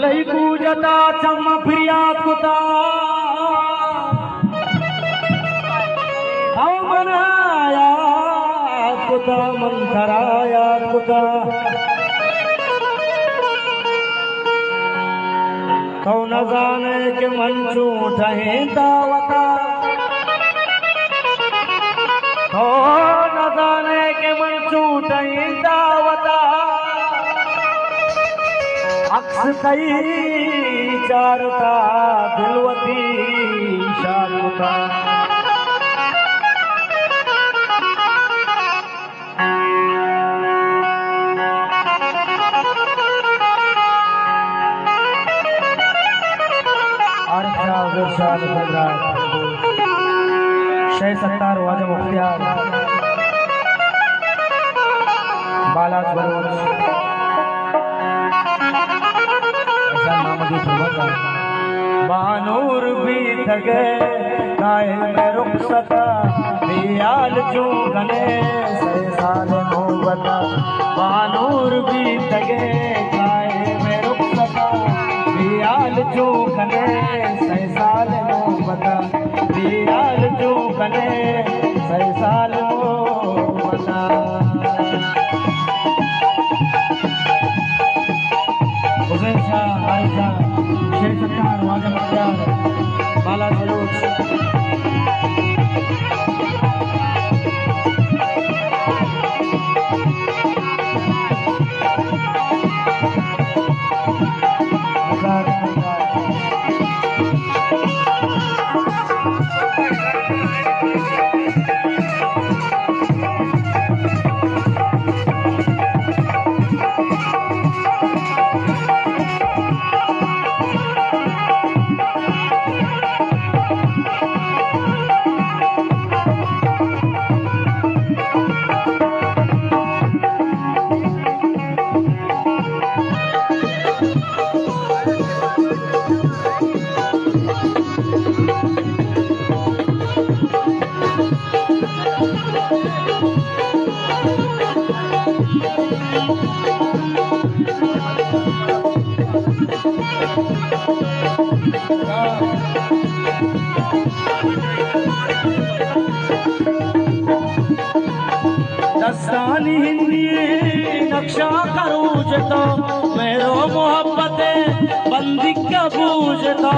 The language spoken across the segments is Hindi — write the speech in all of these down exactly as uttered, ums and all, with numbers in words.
भलई कूजता चम फिरियाद कुता हम मनायात कुता मंथरायात कुता तो न जाने के मन झूठे दावता तो न जाने के मन झूठे दावता अक्स कई चारता दिलवती शारता शेख सत्तार वाजे मुख्तियार बालाज बलोच बानूर भी थगे कायल में रुखसता दियाल चूगने से साल मोहब्बता बानूर भी थगे कायल में रुखसता दियाल चूगने से साल मोहब्बता दियाल चूगने से साल मोहब्बता हुसैन शाह आयशा शेख सत्तार वाजा मुख्तियार बालाज बलोच दस्तानी हिंदी नक्शा करूजता मेरो मोहब्बत बंदी का बूझता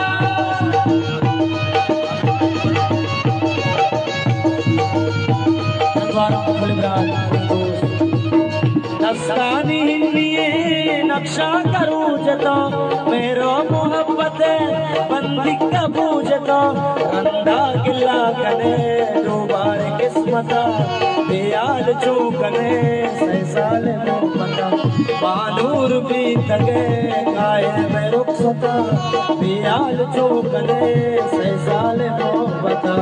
दस्तानी हिंदी नक्शा करूजता मेरो मोहब्बत बंदी का बूझता रंदा गिला कने दोबारे किस्मता दियाल चूकने से साल मोहब्बता बानूर भी तगे कायल में रुखसता दियाल चूकने से साल मोहब्बता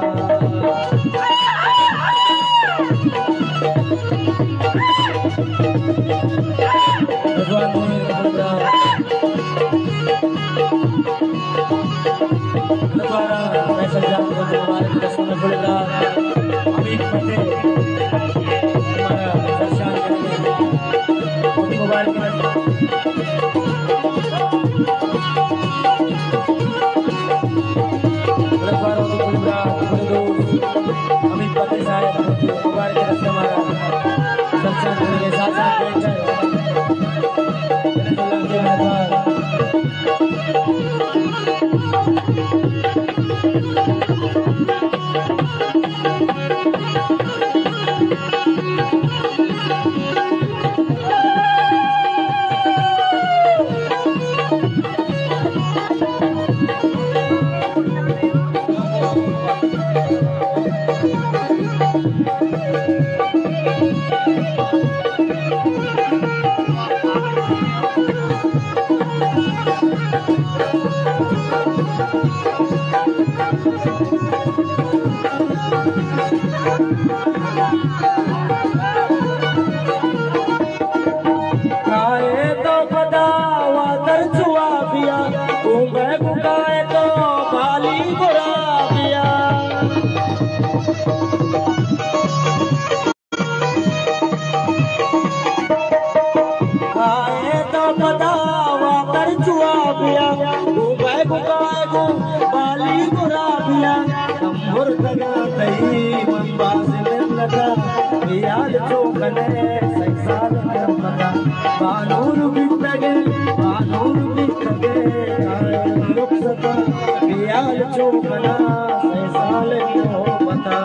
कने सही साल में बता बानूर बितगे बानूर बितगे रुक सका बियाल चौकना सही साल में बता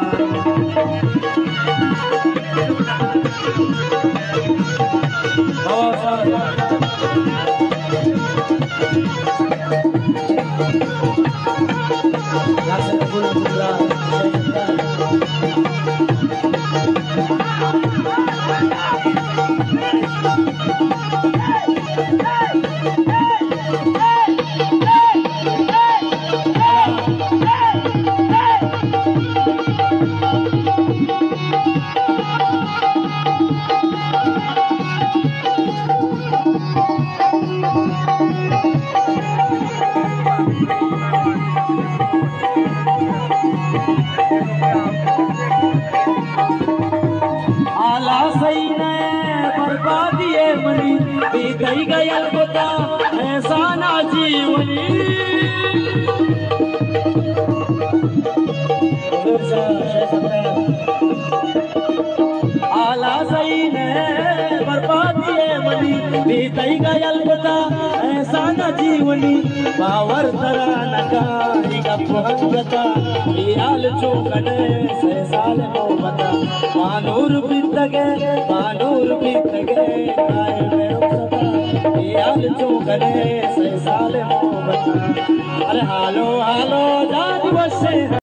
बीतई गयल गोता ऐसा ना जीवनी आला सही ने बर्बादी है मनी बीतई गयल गोता ऐसा ना जीवनी बावर तरा नका गता याल चौकने से साल को बता बानूर बीतगे बानूर बीतगे याल चौकने से साल को बता अरे हालो हालो जान बसे